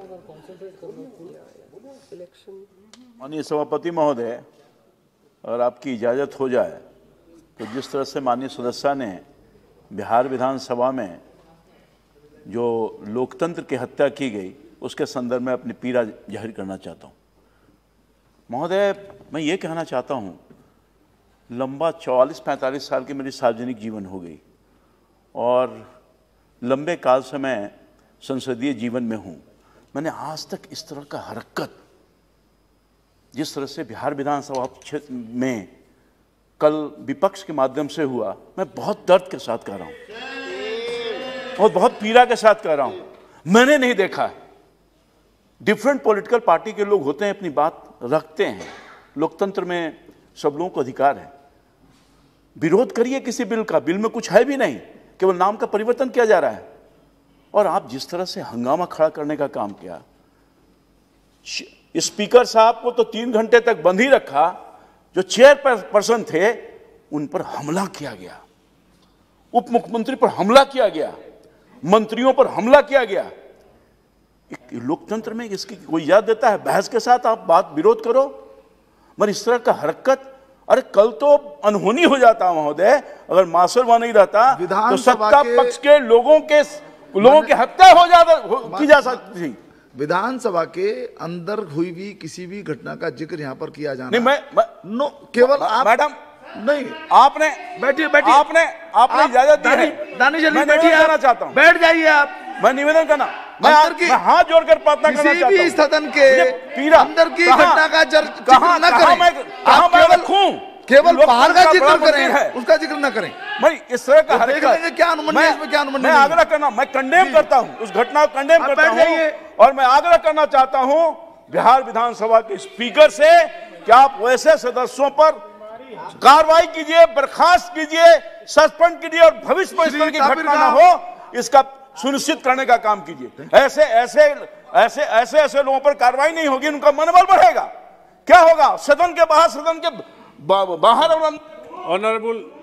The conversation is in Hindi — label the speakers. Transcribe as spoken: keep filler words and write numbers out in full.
Speaker 1: माननीय सभापति महोदय, अगर आपकी इजाज़त हो जाए तो जिस तरह से माननीय सदस्य ने बिहार विधानसभा में जो लोकतंत्र की हत्या की गई उसके संदर्भ में अपनी पीड़ा जाहिर करना चाहता हूँ। महोदय, मैं ये कहना चाहता हूँ, लंबा चौवालीस पैंतालीस साल की मेरी सार्वजनिक जीवन हो गई और लंबे काल से मैं संसदीय जीवन में हूँ। मैंने आज तक इस तरह का हरकत जिस तरह से बिहार विधानसभा क्षेत्र में कल विपक्ष के माध्यम से हुआ, मैं बहुत दर्द के साथ कह रहा हूँ और बहुत पीड़ा के साथ कह रहा हूँ, मैंने नहीं देखा है। डिफरेंट पॉलिटिकल पार्टी के लोग होते हैं, अपनी बात रखते हैं, लोकतंत्र में सब लोगों को अधिकार है। विरोध करिए किसी बिल का, बिल में कुछ है भी नहीं, केवल नाम का परिवर्तन किया जा रहा है। और आप जिस तरह से हंगामा खड़ा करने का काम किया, स्पीकर साहब को तो तीन घंटे तक बंद ही रखा, जो चेयर पर्सन थे उन पर हमला किया गया, उप मुख्यमंत्री पर हमला किया गया, मंत्रियों पर हमला किया गया। लोकतंत्र में इसकी कोई याद देता है? बहस के साथ आप बात विरोध करो, मगर इस तरह का हरकत, अरे कल तो अनहोनी हो जाता महोदय, अगर मार्शल नहीं रहता तो सत्ता पक्ष के लोगों के लोगों की हत्या हो जाता की जा सकती थी।
Speaker 2: विधानसभा के अंदर हुई भी किसी भी घटना का जिक्र यहाँ पर किया जाना
Speaker 1: नहीं, मैं, मैं
Speaker 2: नो केवल आप
Speaker 1: मैडम
Speaker 2: नहीं,
Speaker 1: आपने
Speaker 2: बैठिए बैठिए
Speaker 1: आपने आपने इजाजत दी है।
Speaker 2: दानिश अली,
Speaker 1: मैं
Speaker 2: बैठिए,
Speaker 1: निवेदन करना चाहता हूँ,
Speaker 2: बैठ जाइए आप।
Speaker 1: मैं निवेदन करना मैं, मैं हाथ जोड़कर प्रार्थना करना चाहता हूँ,
Speaker 2: किसी भी सदन के
Speaker 1: पीड़ा
Speaker 2: अंदर की घटना का जिक्र न करें,
Speaker 1: आप केवल
Speaker 2: केवल बाहर का जिक्र करें, उसका जिक्र न करें।
Speaker 1: भाई इस तरह का हरकत
Speaker 2: क्या अनुमति है, इसमें क्या अनुमति
Speaker 1: मैं आग्रह करना, मैं कंडेम करता हूं, उस घटना को कंडेम करता हूं और मैं आग्रह करना चाहता हूं बिहार विधानसभा के स्पीकर से कि आप वैसे सदस्यों पर कार्रवाई कीजिए, बर्खास्त कीजिए, सस्पेंड कीजिए और भविष्य में इस तरह की घटना न हो, इसका सुनिश्चित करने का काम कीजिए। ऐसे ऐसे ऐसे ऐसे ऐसे लोगों पर कार्रवाई नहीं होगी, उनका मनोबल बढ़ेगा। क्या होगा? सदन के बाहर, सदन के बाहर और
Speaker 3: ऑनरेबल